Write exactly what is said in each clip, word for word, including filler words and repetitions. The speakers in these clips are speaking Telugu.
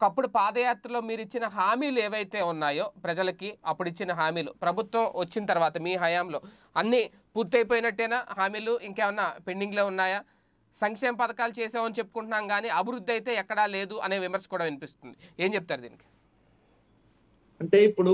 ఒకప్పుడు పాదయాత్రలో మీరు ఇచ్చిన హామీలు ఏవైతే ఉన్నాయో ప్రజలకి, అప్పుడు ఇచ్చిన హామీలు ప్రభుత్వం వచ్చిన తర్వాత మీ హయాంలో అన్నీ పూర్తయిపోయినట్టేనా? హామీలు ఇంకేమన్నా పెండింగ్లో ఉన్నాయా? సంక్షేమ పథకాలు చేసామని చెప్పుకుంటున్నాం కానీ అభివృద్ధి అయితే ఎక్కడా లేదు అనే విమర్శ కూడా వినిపిస్తుంది. ఏం చెప్తారు దీనికి? అంటే ఇప్పుడు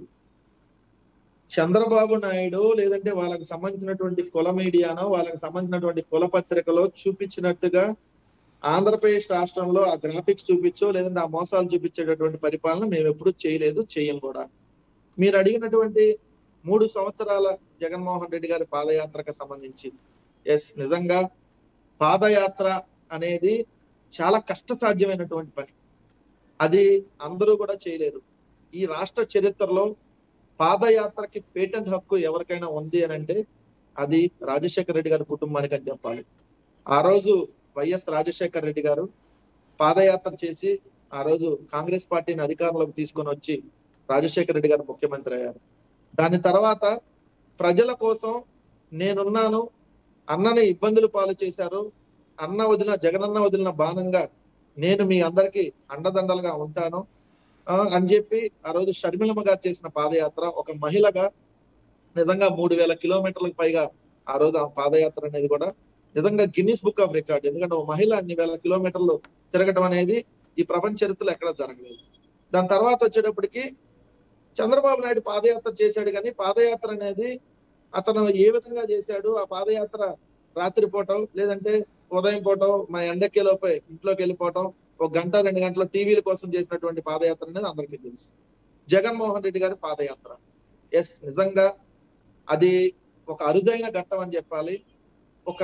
చంద్రబాబు నాయుడు లేదంటే వాళ్ళకి సంబంధించినటువంటి కుల మీడియానో వాళ్ళకి సంబంధించినటువంటి కుల పత్రికలో చూపించినట్టుగా ఆంధ్రప్రదేశ్ రాష్ట్రంలో ఆ గ్రాఫిక్స్ చూపించో లేదంటే ఆ మోసాలు చూపించేటటువంటి పరిపాలన మేము ఎప్పుడు చేయలేదు, చేయం కూడా. మీరు అడిగినటువంటి మూడు సంవత్సరాల జగన్మోహన్ రెడ్డి గారి పాదయాత్రకు సంబంధించి ఎస్, నిజంగా పాదయాత్ర అనేది చాలా కష్టసాధ్యమైనటువంటి పని. అది అందరూ కూడా చేయలేరు. ఈ రాష్ట్ర చరిత్రలో పాదయాత్రకి పేటెంట్ హక్కు ఎవరికైనా ఉంది అని అంటే అది రాజశేఖర రెడ్డి గారి కుటుంబానికి అని చెప్పాలి. ఆ రోజు వైఎస్ రాజశేఖర రెడ్డి గారు పాదయాత్ర చేసి ఆ రోజు కాంగ్రెస్ పార్టీని అధికారంలోకి తీసుకొని వచ్చి రాజశేఖర రెడ్డి గారు ముఖ్యమంత్రి అయ్యారు. దాని తర్వాత ప్రజల కోసం నేనున్నాను, అన్నని ఇబ్బందులు పాలు చేశారు, అన్న వదిలిన జగనన్న వదిలిన బాణంగా నేను మీ అందరికీ అండదండలుగా ఉంటాను అని చెప్పి ఆ రోజు షర్మిలమ్మ గారు చేసిన పాదయాత్ర ఒక మహిళగా నిజంగా మూడు వేల కిలోమీటర్లకు పైగా ఆ రోజు ఆ పాదయాత్ర అనేది కూడా నిజంగా గిన్నిస్ బుక్ ఆఫ్ రికార్డ్. ఎందుకంటే ఒక మహిళ అన్ని వేల కిలోమీటర్లు తిరగడం అనేది ఈ ప్రపంచ చరిత్రలో ఎక్కడ జరగలేదు. దాని తర్వాత వచ్చేటప్పటికి చంద్రబాబు నాయుడు పాదయాత్ర చేశాడు, కానీ పాదయాత్ర అనేది అతను ఏ విధంగా చేశాడు, ఆ పాదయాత్ర రాత్రి పూటం లేదంటే ఉదయం పూటం మన ఎండెక్కేలోపే ఇంట్లోకి వెళ్ళిపోవటం, ఒక గంట రెండు గంటల టీవీల కోసం చేసినటువంటి పాదయాత్ర అనేది అందరికీ తెలుసు. జగన్మోహన్ రెడ్డి గారి పాదయాత్ర ఎస్, నిజంగా అది ఒక అరుదైన ఘట్టం అని చెప్పాలి. ఒక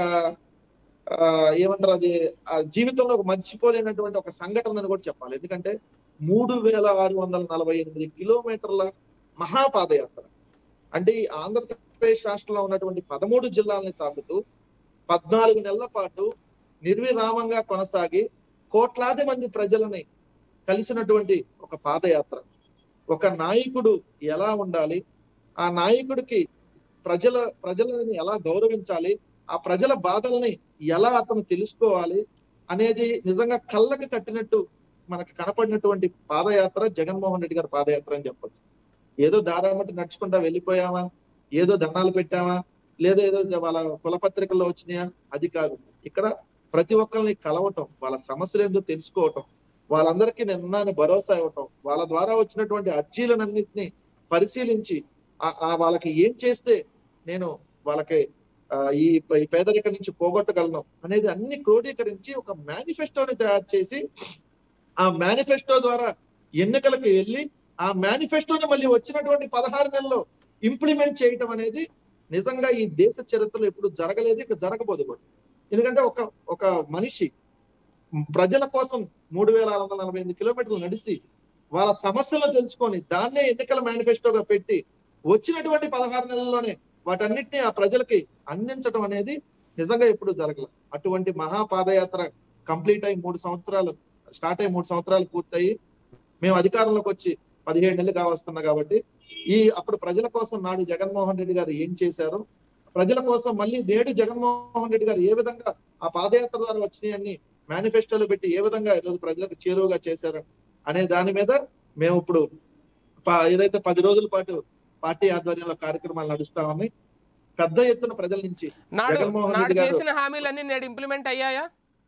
ఆ ఏమంటారు, అది ఆ జీవితంలో ఒక మర్చిపోలేనటువంటి ఒక సంఘటన అని కూడా చెప్పాలి. ఎందుకంటే మూడు వేల ఆరు వందల నలభై ఎనిమిది కిలోమీటర్ల మహాపాదయాత్ర అంటే ఈ ఆంధ్రప్రదేశ్ రాష్ట్రంలో ఉన్నటువంటి పదమూడు జిల్లాలని తాకుతూ పద్నాలుగు నెలల పాటు నిర్విరామంగా కొనసాగి కోట్లాది మంది ప్రజలని కలిసినటువంటి ఒక పాదయాత్ర. ఒక నాయకుడు ఎలా ఉండాలి, ఆ నాయకుడికి ప్రజల ప్రజలని ఎలా గౌరవించాలి, ఆ ప్రజల బాధల్ని ఎలా అతను తెలుసుకోవాలి అనేది నిజంగా కళ్ళకి కట్టినట్టు మనకు కనపడినటువంటి పాదయాత్ర జగన్మోహన్ రెడ్డి గారి పాదయాత్ర అని చెప్పొచ్చు. ఏదో దారామట్టి నడుచుకుంటా వెళ్ళిపోయామా, ఏదో దండాలు పెట్టామా, లేదా ఏదో వాళ్ళ కులపత్రికల్లో వచ్చినాయా, అది కాదు. ఇక్కడ ప్రతి ఒక్కరిని కలవటం, వాళ్ళ సమస్యలు ఏందో తెలుసుకోవటం, వాళ్ళందరికీ నేను భరోసా ఇవ్వటం, వాళ్ళ ద్వారా వచ్చినటువంటి అర్జీలన్నింటినీ పరిశీలించి ఆ వాళ్ళకి ఏం చేస్తే నేను వాళ్ళకి ఆ ఈ పేదరికం నుంచి పోగొట్టగలను అనేది అన్ని క్రోడీకరించి ఒక మేనిఫెస్టోని తయారు చేసి ఆ మేనిఫెస్టో ద్వారా ఎన్నికలకు వెళ్ళి ఆ మేనిఫెస్టోని మళ్ళీ వచ్చినటువంటి పదహారు నెలల్లో ఇంప్లిమెంట్ చేయటం అనేది నిజంగా ఈ దేశ చరిత్రలో ఎప్పుడు జరగలేదు, ఇక జరగబోదు కూడా. ఎందుకంటే ఒక ఒక మనిషి ప్రజల కోసం మూడు వేల ఆరు వందల నలభై ఎనిమిది కిలోమీటర్లు నడిచి వాళ్ళ సమస్యలను తెలుసుకొని దాన్నే ఎన్నికల మేనిఫెస్టోగా పెట్టి వచ్చినటువంటి పదహారు నెలల్లోనే వాటన్నిటిని ఆ ప్రజలకి అందించడం అనేది నిజంగా ఎప్పుడు జరగలేదు. అటువంటి మహాపాదయాత్ర కంప్లీట్ అయ్యి మూడు సంవత్సరాలు స్టార్ట్ అయ్యి మూడు సంవత్సరాలు పూర్తయి మేము అధికారంలోకి వచ్చి పదిహేడు నెలలు కావస్తున్నాం. కాబట్టి ఈ అప్పుడు ప్రజల కోసం నాడు జగన్మోహన్ రెడ్డి గారు ఏం చేశారు, ప్రజల కోసం మళ్ళీ నేడు జగన్మోహన్ రెడ్డి గారు ఏ విధంగా ఆ పాదయాత్ర ద్వారా వచ్చినాయన్ని మేనిఫెస్టోలో పెట్టి ఏ విధంగా ఈరోజు ప్రజలకు చేరువగా చేశారు అనే దాని మీద మేము ఇప్పుడు ఏదైతే పది రోజుల పాటు పార్టీ ఆధ్వర్యంలో కార్యక్రమాలు నడుస్తా ఉన్నాయి. పెద్ద ఎత్తున ప్రజల నుంచి జగన్మోహన్ రెడ్డి గారు చేసిన హామీలన్నీ నేడు ఇంప్లిమెంట్ అయ్యాయా?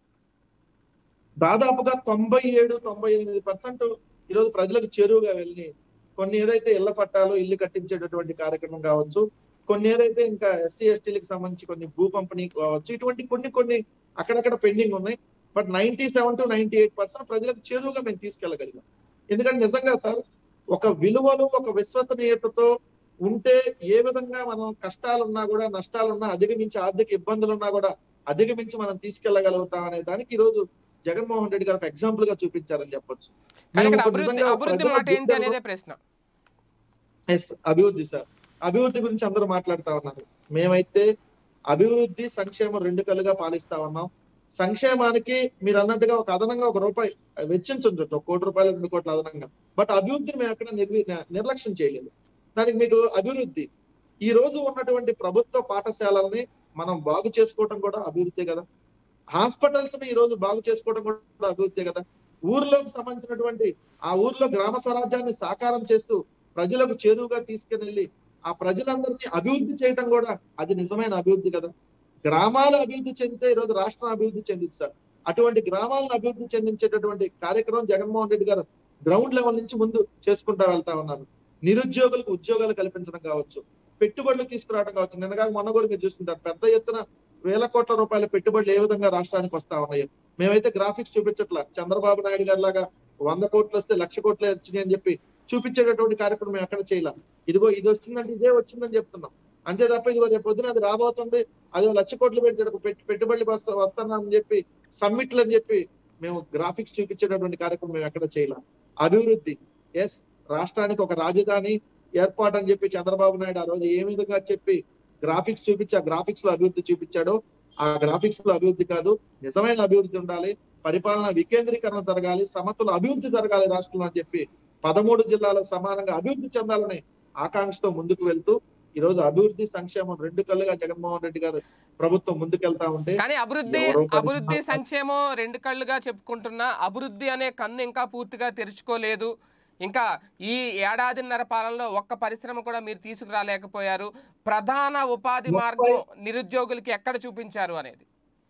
దాదాపుగా తొంభై ఏడు తొంభై ఎనిమిది పర్సెంట్ ఈరోజు ప్రజలకు చేరువుగా వెళ్ళి కొన్ని ఏదైతే ఇళ్ల పట్టాలు ఇల్లు కట్టించేటటువంటి కార్యక్రమం కావచ్చు, కొన్ని ఏదైతే ఇంకా ఎస్సీ ఎస్టీలకు సంబంధించి కొన్ని భూ పంపిణీ కావచ్చు, ఇటువంటి కొన్ని కొన్ని అక్కడక్కడ పెండింగ్ ఉన్నాయి. But ninety seven to ninety eight percent ప్రజలకు చేరువుగా మేము తీసుకెళ్ళగలిగాం. ఎందుకంటే నిజంగా సార్ ఒక విలువలు ఒక విశ్వసనీయతతో ఉంటే ఏ విధంగా మనం కష్టాలున్నా కూడా నష్టాలున్నా అధిగమించి ఆర్థిక ఇబ్బందులు ఉన్నా కూడా అధిగమించి మనం తీసుకెళ్లగలుగుతాం అనే దానికి ఈ రోజు జగన్మోహన్ రెడ్డి గారు ఒక ఎగ్జాంపుల్ గా చూపించారని చెప్పొచ్చు. అభివృద్ధి సార్, అభివృద్ధి గురించి అందరూ మాట్లాడుతా ఉన్నారు. మేమైతే అభివృద్ధి సంక్షేమం రెండు కలుగా పాలిస్తా ఉన్నాం. సంక్షేమానికి మీరు అన్నట్టుగా ఒక అదనంగా ఒక రూపాయి వెచ్చించవచ్చు, ఒక కోటి రూపాయలు రెండు కోట్ల అదనంగా. బట్ అభివృద్ధిని మేము ఎక్కడ నిర్వి నిర్లక్ష్యం చేయలేదు. దానికి మీకు అభివృద్ధి ఈ రోజు ఉన్నటువంటి ప్రభుత్వ పాఠశాలల్ని మనం బాగు చేసుకోవడం కూడా అభివృద్ధి కదా. హాస్పిటల్స్ ని ఈ రోజు బాగు చేసుకోవడం కూడా అభివృద్ధి కదా. ఊర్లోకి సంబంధించినటువంటి ఆ ఊర్లో గ్రామ స్వరాజ్యాన్ని సాకారం చేస్తూ ప్రజలకు చేరువుగా తీసుకెళ్ళి ఆ ప్రజలందరినీ అభివృద్ధి చేయటం కూడా అది నిజమైన అభివృద్ధి కదా. గ్రామాలు అభివృద్ధి చెందితే ఈరోజు రాష్ట్రం అభివృద్ధి చెందింది సార్. అటువంటి గ్రామాలను అభివృద్ధి చెందించేటటువంటి కార్యక్రమం జగన్మోహన్ రెడ్డి గారు గ్రౌండ్ లెవెల్ నుంచి ముందు చేసుకుంటా వెళ్తా ఉన్నారు. నిరుద్యోగులకు ఉద్యోగాలు కల్పించడం కావచ్చు, పెట్టుబడులు తీసుకురావడం కావచ్చు. నిన్నగా మొన్న కూడా మీరు చూస్తుంటారు పెద్ద ఎత్తున వేల కోట్ల రూపాయల పెట్టుబడులు ఏ విధంగా రాష్ట్రానికి వస్తా ఉన్నాయో. మేమైతే గ్రాఫిక్స్ చూపించట్లా, చంద్రబాబు నాయుడు గారి లాగా వంద కోట్లు వస్తే లక్ష కోట్లు వచ్చినాయి అని చెప్పి చూపించేటటువంటి కార్యక్రమం మేము ఎక్కడ చేయలేం. ఇదిగో ఇది వచ్చిందంటే ఇదే వచ్చిందని చెప్తున్నాం అంతే తప్ప ఇదిగో రేపు పొద్దున అది రాబోతుంది అది లక్ష కోట్లు పెట్టి పెట్టుబడులు వస్తున్నామని చెప్పి సమ్మిట్లు అని చెప్పి మేము గ్రాఫిక్స్ చూపించేటటువంటి కార్యక్రమం మేము ఎక్కడ చేయలేం. అభివృద్ధి ఎస్, రాష్ట్రానికి ఒక రాజధాని ఏర్పాటు అని చెప్పి చంద్రబాబు నాయుడు ఆ రోజు ఏ విధంగా చెప్పి గ్రాఫిక్స్ చూపించి ఆ గ్రాఫిక్స్ లో అభివృద్ధి చూపించాడో ఆ గ్రాఫిక్స్ లో అభివృద్ధి కాదు, నిజమైన అభివృద్ధి ఉండాలి, పరిపాలన వికేంద్రీకరణ జరగాలి, సమతుల అభివృద్ధి జరగాలి రాష్ట్రంలో అని చెప్పి పదమూడు జిల్లాలో సమానంగా అభివృద్ధి చెందాలని ఆకాంక్షతో ముందుకు వెళ్తూ ఈ రోజు అభివృద్ధి సంక్షేమం రెండు కళ్ళుగా జగన్మోహన్ రెడ్డి గారు ప్రభుత్వం ముందుకెళ్తా ఉంటే, కానీ అభివృద్ధి అభివృద్ధి సంక్షేమం రెండు కళ్ళుగా చెప్పుకుంటున్నా అభివృద్ధి అనే కన్ను ఇంకా పూర్తిగా తెరుచుకోలేదు. ఇంకా ఈ ఏడాదిన్నర పాలనలో ఒక్క పరిశ్రమ కూడా మీరు తీసుకురాలేకపోయారు. ప్రధాన ఉపాధి మార్గం నిరుద్యోగులకి ఎక్కడ చూపించారు అనేది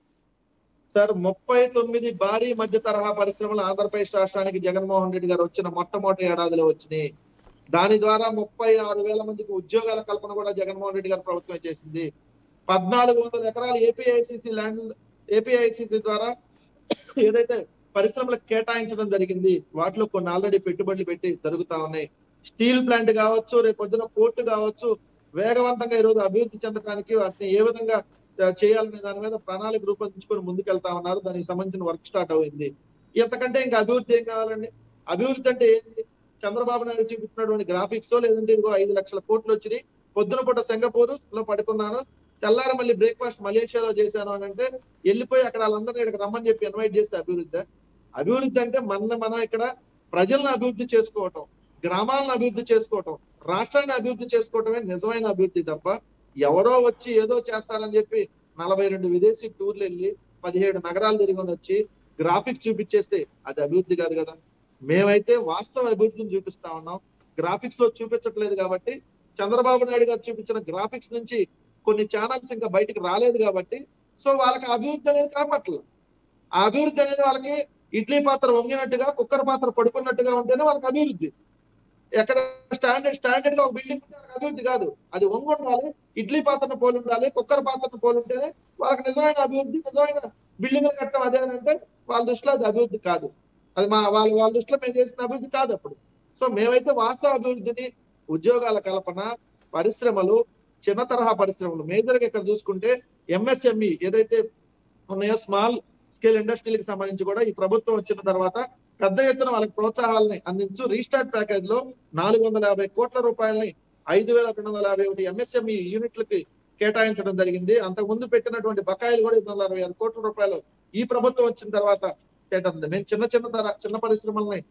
సార్ ముప్పై తొమ్మిది భారీ మధ్య తరహా పరిశ్రమలు ఆంధ్రప్రదేశ్ రాష్ట్రానికి జగన్మోహన్ రెడ్డి గారు వచ్చిన మొట్టమొదటి ఏడాదిలో వచ్చినాయి. దాని ద్వారా ముప్పై ఆరు వేల మందికి ఉద్యోగాల కల్పన కూడా జగన్మోహన్ రెడ్డి గారు ప్రభుత్వం చేసింది. పద్నాలుగు వందల ఎకరాలు ఏపీఐసిసి ల్యాండ్ ఏపీఐసిసి ద్వారా ఏదైతే పరిశ్రమలకు కేటాయించడం జరిగింది వాటిలో కొన్ని ఆల్రెడీ పెట్టుబడులు పెట్టి జరుగుతా ఉన్నాయి. స్టీల్ ప్లాంట్ కావచ్చు, రేపు పొద్దున పోర్టు కావచ్చు, వేగవంతంగా ఈ రోజు అభివృద్ధి చెందడానికి వాటిని ఏ విధంగా చేయాలనే దాని మీద ప్రణాళిక రూపొందించుకొని ముందుకెళ్తా ఉన్నారు. దానికి సంబంధించిన వర్క్ స్టార్ట్ అయింది. ఇంతకంటే ఇంకా అభివృద్ధి ఏం కావాలండి? అభివృద్ధి అంటే ఏంటి? చంద్రబాబు నాయుడు చూపించినటువంటి గ్రాఫిక్స్ లేదంటే ఇదిగో ఐదు లక్షల కోట్లు వచ్చినాయి, పొద్దున పూట సింగపూర్ లో పడుకున్నాను, తెల్లారి మళ్ళీ బ్రేక్ఫాస్ట్ మలేషియాలో చేశాను అని అంటే వెళ్ళిపోయి అక్కడ వాళ్ళందరినీ ఇక్కడ రమ్మని చెప్పి ఇన్వైట్ చేస్తే అభివృద్ధి? అభివృద్ధి అంటే మన మనం ఇక్కడ ప్రజలను అభివృద్ధి చేసుకోవటం, గ్రామాలను అభివృద్ధి చేసుకోవటం, రాష్ట్రాన్ని అభివృద్ధి చేసుకోవటమే నిజమైన అభివృద్ధి తప్ప ఎవరో వచ్చి ఏదో చేస్తారని చెప్పి నలభై రెండు విదేశీ టూర్లు వెళ్ళి పదిహేడు నగరాలు తిరిగి వచ్చి గ్రాఫిక్స్ చూపించేస్తే అది అభివృద్ధి కాదు కదా. మేమైతే వాస్తవ అభివృద్ధిని చూపిస్తా ఉన్నాం, గ్రాఫిక్స్ లో చూపించట్లేదు. కాబట్టి చంద్రబాబు నాయుడు గారు చూపించిన గ్రాఫిక్స్ నుంచి కొన్ని ఛానల్స్ ఇంకా బయటకు రాలేదు కాబట్టి సో వాళ్ళకి అభివృద్ధి అనేది కనపట్లేదు. ఆ అభివృద్ధి అనేది వాళ్ళకి ఇడ్లీ పాత్ర వంగినట్టుగా కుక్కర్ పాత్ర పడుకున్నట్టుగా ఉంటేనే వాళ్ళకి అభివృద్ధి. ఎక్కడ స్టాండర్డ్ స్టాండర్డ్ గా ఒక బిల్డింగ్ ఉంటే అభివృద్ధి కాదు, అది వంగి ఉండాలి, ఇడ్లీ పాత్రను పోలి ఉండాలి, కుక్కర్ పాత్రను పోలి ఉంటేనే వాళ్ళకి నిజమైన అభివృద్ధి, నిజమైన బిల్డింగ్లు కట్టడం అదే అని అంటే వాళ్ళ దృష్టిలో అది అభివృద్ధి కాదు. అది మా వాళ్ళ వాళ్ళ దృష్టిలో మేము చేసిన అభివృద్ధి కాదు అప్పుడు. సో మేమైతే వాస్తవ అభివృద్ధిని, ఉద్యోగాల కల్పన, పరిశ్రమలు, చిన్న తరహా పరిశ్రమలు మేజర్ గా ఇక్కడ చూసుకుంటే ఎంఎస్ఎంఈ ఏదైతే ఉన్నాయో స్మాల్ స్కేల్ ఇండస్ట్రీలకు సంబంధించి కూడా ఈ ప్రభుత్వం వచ్చిన తర్వాత పెద్ద ఎత్తున వాళ్ళకి ప్రోత్సాహాలని అందించు రీస్టార్ట్ ప్యాకేజ్ లో నాలుగు వందల యాభై కోట్ల రూపాయలని ఐదు వేల రెండు వందల యాభై ఒకటి ఎంఎస్ఎంఈ యూనిట్లకి కేటాయించడం జరిగింది. అంతకు ముందు పెట్టినటువంటి బకాయిలు కూడా ఎనిమిది వందల అరవై ఆరు కోట్ల రూపాయలు ఈ ప్రభుత్వం వచ్చిన తర్వాత కేటాయింది. మేము చిన్న చిన్న తర చిన్న పరిశ్రమల్ని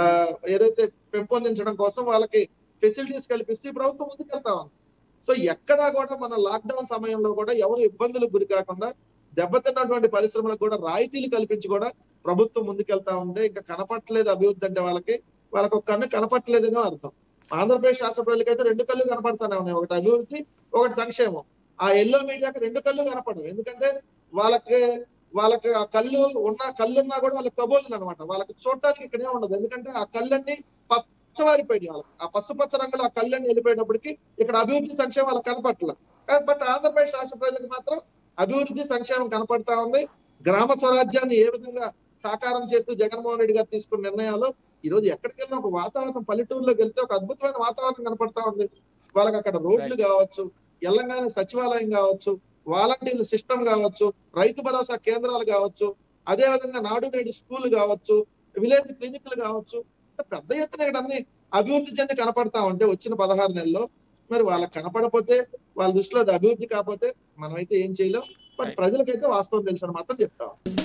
ఏదైతే పెంపొందించడం కోసం వాళ్ళకి ఫెసిలిటీస్ కల్పిస్తూ ఈ ప్రభుత్వం ముందుకెళ్తా ఉంది. సో ఎక్కడా కూడా మన లాక్డౌన్ సమయంలో కూడా ఎవరు ఇబ్బందులకు గురి కాకుండా దెబ్బతిన్నటువంటి పరిశ్రమలకు కూడా రాయితీలు కల్పించి కూడా ప్రభుత్వం ముందుకెళ్తా ఉంటే ఇంకా కనపట్టలేదు అభివృద్ధి అంటే వాళ్ళకి వాళ్ళకి ఒక కన్ను కనపట్టలేదనో అర్థం. ఆంధ్రప్రదేశ్ రాష్ట్ర ప్రజలకైతే రెండు కళ్ళు కనపడతానే ఉన్నాయి, ఒకటి అభివృద్ధి, ఒకటి సంక్షేమం. ఆ ఎల్లో మీడియాకి రెండు కళ్ళు కనపడవు, ఎందుకంటే వాళ్ళకి వాళ్ళకి ఆ కళ్ళు ఉన్న కళ్ళున్నా కూడా వాళ్ళకి కబోదులు అనమాట. వాళ్ళకి చూడటానికి ఇక్కడే ఉండదు, ఎందుకంటే ఆ కళ్ళన్నీ పచ్చవారిపోయినాయి. వాళ్ళకి ఆ పసుపచ్చ రంగులో ఆ కళ్ళన్నీ వెళ్ళిపోయినప్పటికీ ఇక్కడ అభివృద్ధి సంక్షేమం వాళ్ళకి కనపట్ల. బట్ ఆంధ్రప్రదేశ్ రాష్ట్ర ప్రజలకు మాత్రం అభివృద్ధి సంక్షేమం కనపడతా ఉంది. గ్రామ స్వరాజ్యాన్ని ఏ విధంగా సాకారం చేస్తూ జగన్మోహన్ రెడ్డి గారు తీసుకున్న నిర్ణయాలు ఈ రోజు ఎక్కడికి వెళ్ళినా ఒక వాతావరణం, పల్లెటూరులోకి వెళ్తే ఒక అద్భుతమైన వాతావరణం కనపడతా ఉంది. వాళ్ళకి అక్కడ రోడ్లు కావచ్చు, తెలంగాణ సచివాలయం కావచ్చు, వాలంటీర్ల సిస్టమ్ కావచ్చు, రైతు భరోసా కేంద్రాలు కావచ్చు, అదే విధంగా నాడు నేడు స్కూల్ కావచ్చు, విలేజ్ క్లినిక్లు కావచ్చు, పెద్ద ఎత్తున ఇక్కడ అన్ని అభివృద్ధి చెంది కనపడతా ఉంటే వచ్చిన పదహారు నెలల్లో మరి వాళ్ళకి కనపడపోతే వాళ్ళ దృష్టిలో అది అభివృద్ధి కాకపోతే మనమైతే ఏం చేయలేం. బట్ ప్రజలకైతే వాస్తవం తెలుసు అని మాత్రం చెప్తాం.